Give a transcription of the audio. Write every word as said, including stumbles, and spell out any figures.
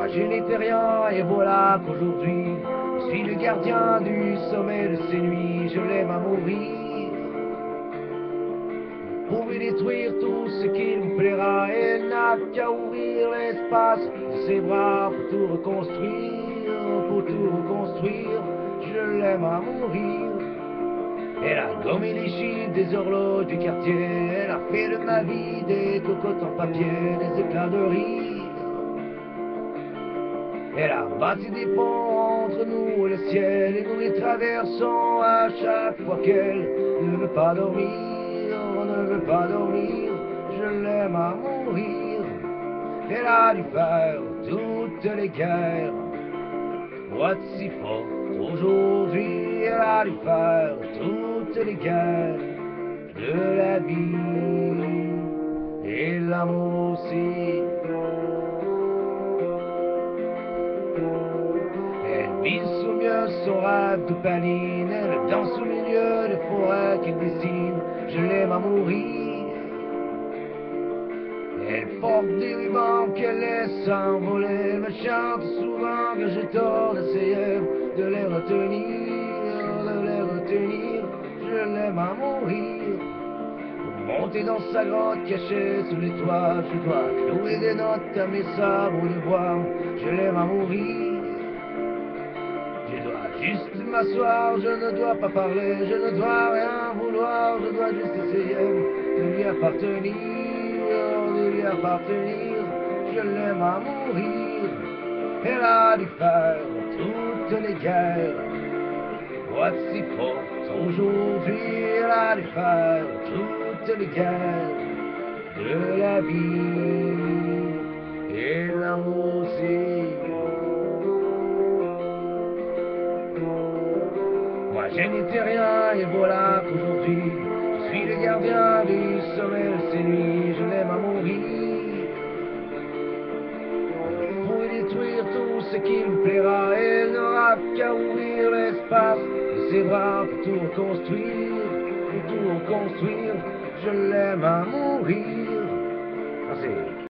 je n'étais rien et voilà qu'aujourd'hui je suis le gardien du sommet de ces nuits. Je l'aime à mourir. Pour lui détruire tout ce qu'il me plaira, elle n'a qu'à ouvrir l'espace de ses bras pour tout reconstruire, pour tout reconstruire. Je l'aime à mourir. Elle a gommé les chiffres des horloges du quartier, elle a fait de ma vie des cocottes en papier, des éclats de rire. Elle a bâti des ponts entre nous et le ciel, et nous les traversons à chaque fois qu'elle ne veut pas dormir, ne veut pas dormir. Je l'aime à mourir. Elle a dû faire toutes les guerres pour être si forte aujourd'hui. Elle a dû faire toutes les guerres de la vie et l'amour aussi. Elle vise sous mieux son rêve de paline, elle danse au milieu des forêts qu'il dessine. Je l'aime à mourir. Elle porte des rubans qu'elle laisse s'envoler. Elle me chante souvent que j'ai tort d'essayer de les retenir, de les retenir. Je l'aime à mourir. Pour monter dans sa grotte cachée sous les toits, je dois clouer des notes à mes sabres de bois. Je l'aime à mourir. Je dois juste m'asseoir, je ne dois pas parler, je ne dois rien vouloir, je dois juste essayer de lui appartenir, de lui appartenir. Je l'aime à mourir. Elle a dû faire toutes les guerres pour être si forte aujourd'hui. Elle a dû faire toutes les guerres de la vie et l'amour aussi. Moi je n'étais rien et voilà qu'aujourd'hui je suis le gardien du sommet de ces nuits. Je l'aime à mourir. Pour détruire tout ce qui me plaira, elle n'aura qu'à ouvrir l'espace de ses bras pour tout reconstruire, pour tout reconstruire. Je l'aime à mourir. Merci.